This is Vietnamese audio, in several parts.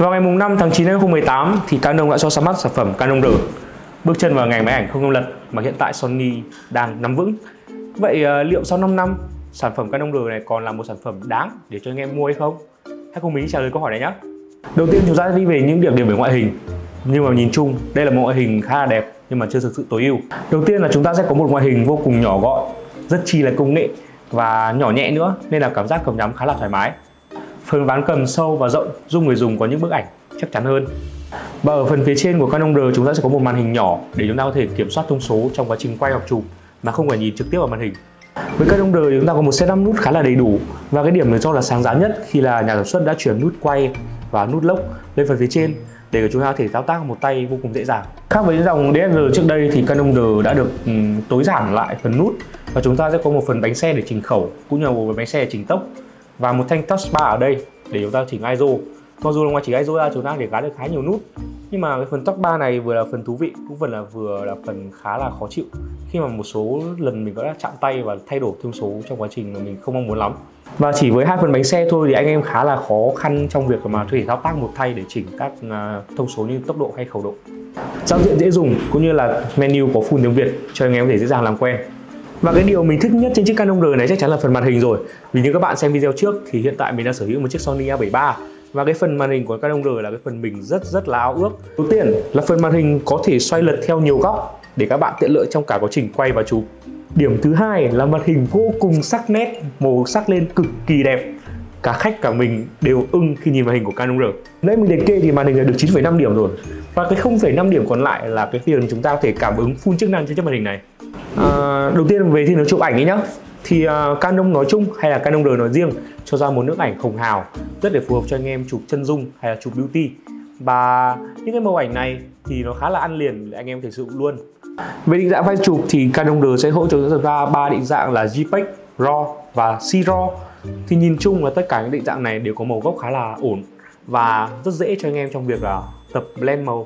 Vào ngày 5 tháng 9 năm 2018 thì Canon đã cho ra mắt sản phẩm Canon R, bước chân vào ngành máy ảnh không lật mà hiện tại Sony đang nắm vững. Vậy liệu sau 5 năm sản phẩm Canon R này còn là một sản phẩm đáng để cho anh em mua hay không? Hãy cùng mình trả lời câu hỏi này nhé. Đầu tiên chúng ta đi về những điểm về ngoại hình. Nhưng mà nhìn chung đây là một ngoại hình khá là đẹp nhưng mà chưa thực sự tối ưu. Đầu tiên là chúng ta sẽ có một ngoại hình vô cùng nhỏ gọn, rất chi là công nghệ và nhỏ nhẹ nữa, nên là cảm giác cầm nhắm khá là thoải mái. Phần ván cầm sâu và rộng giúp người dùng có những bức ảnh chắc chắn hơn. Và ở phần phía trên của Canon R chúng ta sẽ có một màn hình nhỏ để chúng ta có thể kiểm soát thông số trong quá trình quay hoặc chụp mà không phải nhìn trực tiếp vào màn hình. Với Canon R thì chúng ta có một setup nút khá là đầy đủ, và cái điểm do là sáng giá nhất khi là nhà sản xuất đã chuyển nút quay và nút lock lên phần phía trên để chúng ta có thể thao tác một tay vô cùng dễ dàng. Khác với dòng DSLR trước đây thì Canon R đã được tối giản lại phần nút, và chúng ta sẽ có một phần bánh xe để chỉnh khẩu cũng như là một phần bánh xe để chỉnh tốc và một thanh touchbar ở đây để chúng ta chỉnh ISO. Mặc dù là ngoài chỉnh ISO ra chúng ta để gắn được khá nhiều nút, nhưng mà cái phần touchbar này vừa là phần thú vị cũng vừa là phần khá là khó chịu khi mà một số lần mình đã chạm tay và thay đổi thông số trong quá trình mà mình không mong muốn lắm. Và chỉ với hai phần bánh xe thôi thì anh em khá là khó khăn trong việc mà có thể thao tác một tay để chỉnh các thông số như tốc độ hay khẩu độ. Giao diện dễ dùng cũng như là menu có full tiếng Việt cho anh em có thể dễ dàng làm quen. Và cái điều mình thích nhất trên chiếc Canon R này chắc chắn là phần màn hình rồi. Vì như các bạn xem video trước thì hiện tại mình đang sở hữu một chiếc Sony A73 và cái phần màn hình của Canon R là cái phần mình rất là ao ước. Đầu tiên là phần màn hình có thể xoay lật theo nhiều góc để các bạn tiện lợi trong cả quá trình quay và chụp. Điểm thứ hai là màn hình vô cùng sắc nét, màu sắc lên cực kỳ đẹp. Cả khách cả mình đều ưng khi nhìn màn hình của Canon R. Nãy mình liệt kê thì màn hình là được 9,5 điểm rồi. Và cái 0,5 điểm còn lại là cái phần chúng ta có thể cảm ứng full chức năng trên chiếc màn hình này. Đầu tiên về thì nó chụp ảnh ấy nhá. Thì Canon nói chung hay là Canon R nói riêng cho ra một nước ảnh hồng hào rất để phù hợp cho anh em chụp chân dung hay là chụp beauty. Và những cái màu ảnh này thì nó khá là ăn liền để anh em có thể sử dụng luôn. Về định dạng file chụp thì Canon R sẽ hỗ trợ ra 3 định dạng là JPEG, RAW và C-RAW. Thì nhìn chung là tất cả những định dạng này đều có màu gốc khá là ổn và rất dễ cho anh em trong việc là tập blend màu.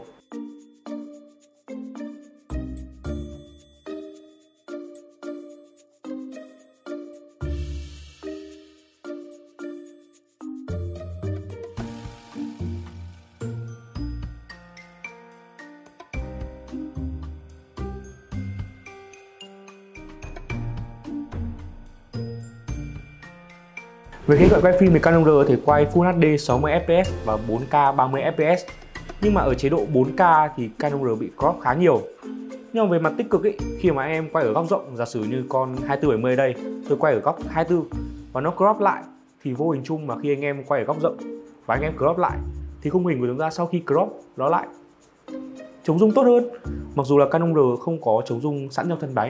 Về khía cạnh quay phim thì Canon R thì quay Full HD 60 fps và 4K 30 fps. Nhưng mà ở chế độ 4K thì Canon R bị crop khá nhiều. Nhưng mà về mặt tích cực ý, khi mà em quay ở góc rộng, giả sử như con 24-70 đây, tôi quay ở góc 24 và nó crop lại thì vô hình chung mà khi anh em quay ở góc rộng và anh em crop lại thì khung hình của chúng ta sau khi crop nó lại chống rung tốt hơn. Mặc dù là Canon R không có chống rung sẵn trong thân máy.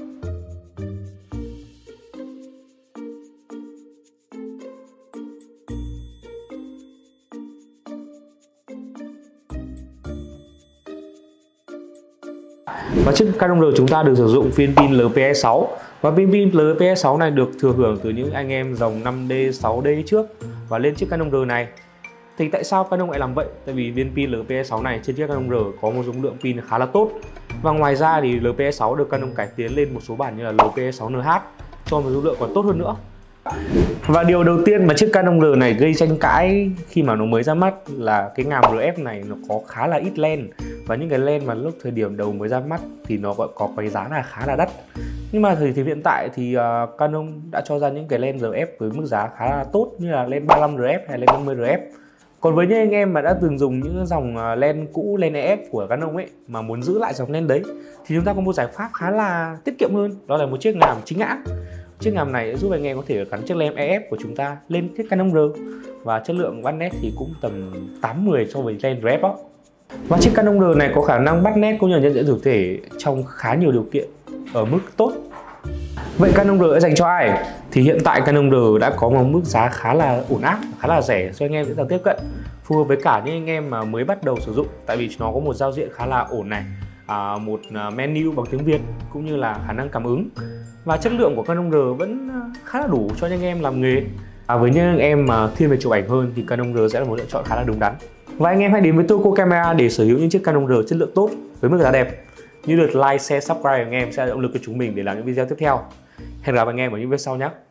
Và chiếc Canon R chúng ta được sử dụng phiên pin LPE6 và pin LPE6 này được thừa hưởng từ những anh em dòng 5D, 6D trước và lên chiếc Canon R này. Thì tại sao Canon lại làm vậy? Tại vì viên pin LPE6 này trên chiếc Canon R có một dung lượng pin khá là tốt. Và ngoài ra thì LPE6 được Canon cải tiến lên một số bản như là LPE6NH cho một dung lượng còn tốt hơn nữa. Và điều đầu tiên mà chiếc Canon R này gây tranh cãi khi mà nó mới ra mắt là cái ngàm RF này nó có khá là ít len. Và những cái len mà lúc thời điểm đầu mới ra mắt thì nó vẫn có cái giá là khá là đắt. Nhưng mà thời điểm hiện tại thì Canon đã cho ra những cái len RF với mức giá khá là tốt như là len 35 RF hay len 50 RF. Còn với những anh em mà đã từng dùng những dòng len cũ, len EF của Canon ấy mà muốn giữ lại dòng len đấy thì chúng ta có một giải pháp khá là tiết kiệm hơn, đó là một chiếc ngàm chính hãng. Chiếc ngàm này sẽ giúp anh em có thể gắn chiếc len EF của chúng ta lên chiếc Canon R và chất lượng bắt nét thì cũng tầm 8-10 so với len RF đó. Và chiếc Canon R này có khả năng bắt nét cũng như nhận diện chủ thể trong khá nhiều điều kiện ở mức tốt. Vậy Canon R sẽ dành cho ai? Thì hiện tại Canon R đã có một mức giá khá là ổn áp, khá là rẻ cho anh em dễ dàng tiếp cận, phù hợp với cả những anh em mà mới bắt đầu sử dụng, tại vì nó có một giao diện khá là ổn này, một menu bằng tiếng Việt cũng như là khả năng cảm ứng. Và chất lượng của Canon R vẫn khá là đủ cho những anh em làm nghề. Với những anh em mà thiên về chụp ảnh hơn thì Canon R sẽ là một lựa chọn khá là đúng đắn. Và anh em hãy đến với Toco Camera để sở hữu những chiếc Canon R chất lượng tốt với mức giá đẹp. Như lượt like, share, subscribe của anh em sẽ là động lực cho chúng mình để làm những video tiếp theo. Hẹn gặp anh em ở những video sau nhé.